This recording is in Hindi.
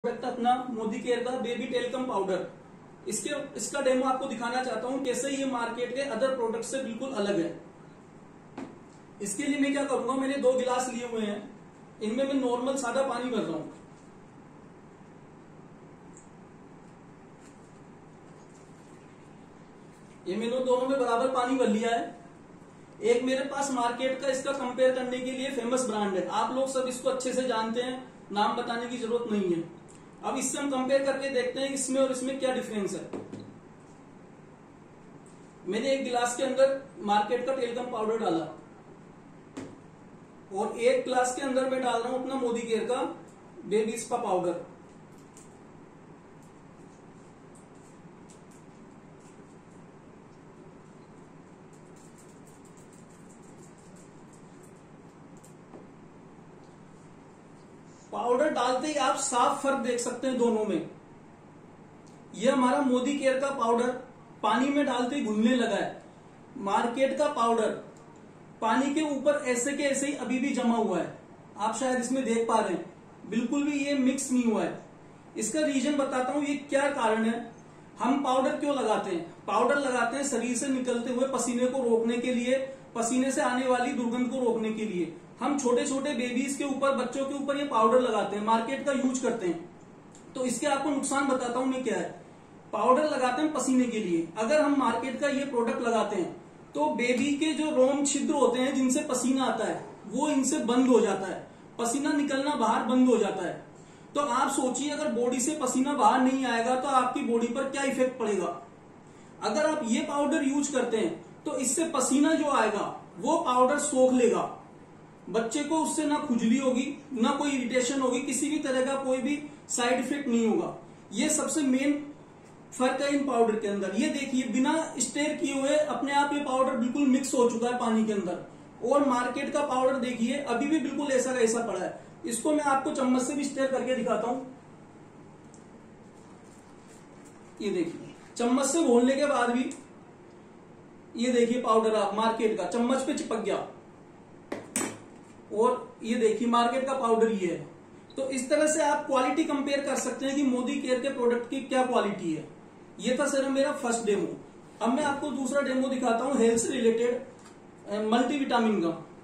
अपना मोदी केयर का बेबी टेलकम पाउडर, इसका डेमो आपको दिखाना चाहता हूं कैसे ये मार्केट के अदर प्रोडक्ट से बिल्कुल अलग है। इसके लिए मैं क्या करूंगा, मैंने 2 गिलास लिए हुए हैं, इनमें मैं नॉर्मल सादा पानी भर रहा हूं। ये मैंने दोनों में बराबर पानी भर लिया है। एक मेरे पास मार्केट का इसका कंपेयर करने के लिए फेमस ब्रांड है, आप लोग सब इसको अच्छे से जानते हैं, नाम बताने की जरूरत नहीं है। अब इससे हम कंपेयर करके देखते हैं इसमें और इसमें क्या डिफरेंस है। मैंने एक गिलास के अंदर मार्केट का टेलकम पाउडर डाला और एक गिलास के अंदर मैं डाल रहा हूं अपना मोदी केयर का बेबी स्पा पाउडर। पाउडर डालते ही आप साफ फर्क देख सकते हैं दोनों में। यह हमारा मोदी केयर का पाउडर पानी में डालते ही घुलने लगा है। मार्केट का पाउडर पानी के ऊपर ऐसे के ऐसे ही अभी भी जमा हुआ है, आप शायद इसमें देख पा रहे हैं, बिल्कुल भी ये मिक्स नहीं हुआ है। इसका रीजन बताता हूं, ये क्या कारण है। हम पाउडर क्यों लगाते हैं? पाउडर लगाते हैं शरीर से निकलते हुए पसीने को रोकने के लिए, पसीने से आने वाली दुर्गंध को रोकने के लिए। हम छोटे छोटे बेबीज के ऊपर, बच्चों के ऊपर ये पाउडर लगाते हैं, मार्केट का यूज करते हैं। तो इसके आपको नुकसान बताता हूं मैं क्या है। पाउडर लगाते हैं पसीने के लिए, अगर हम मार्केट का ये प्रोडक्ट लगाते हैं तो बेबी के जो रोम छिद्र होते हैं जिनसे पसीना आता है वो इनसे बंद हो जाता है, पसीना निकलना बाहर बंद हो जाता है। तो आप सोचिए अगर बॉडी से पसीना बाहर नहीं आएगा तो आपकी बॉडी पर क्या इफेक्ट पड़ेगा। अगर आप ये पाउडर यूज करते हैं तो इससे पसीना जो आएगा वो पाउडर सोख लेगा, बच्चे को उससे ना खुजली होगी, ना कोई इरिटेशन होगी, किसी भी तरह का कोई भी साइड इफेक्ट नहीं होगा। ये सबसे मेन फर्क है इन पाउडर के अंदर। ये देखिए बिना स्टेर किए हुए अपने आप ये पाउडर बिल्कुल मिक्स हो चुका है पानी के अंदर, और मार्केट का पाउडर देखिए अभी भी बिल्कुल ऐसा का ऐसा पड़ा है। इसको मैं आपको चम्मच से भी स्टेर करके दिखाता हूं। ये देखिए चम्मच से घोलने के बाद भी ये देखिए पाउडर आप मार्केट का चम्मच पे चिपक गया, और ये देखिए मार्केट का पाउडर ये है। तो इस तरह से आप क्वालिटी कंपेयर कर सकते हैं कि मोदी केयर के प्रोडक्ट की क्या क्वालिटी है। ये था सर मेरा फर्स्ट डेमो। अब मैं आपको दूसरा डेमो दिखाता हूं हेल्थ से रिलेटेड मल्टीविटामिन का।